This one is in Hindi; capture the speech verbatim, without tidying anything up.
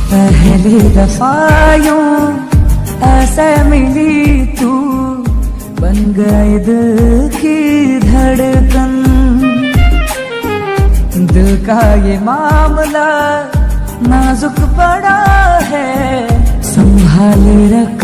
पहली दफा यूं ऐसे मिली तू, बन गई दिल की धड़कन। दिल का ये मामला नाजुक पड़ा है, संभाले रख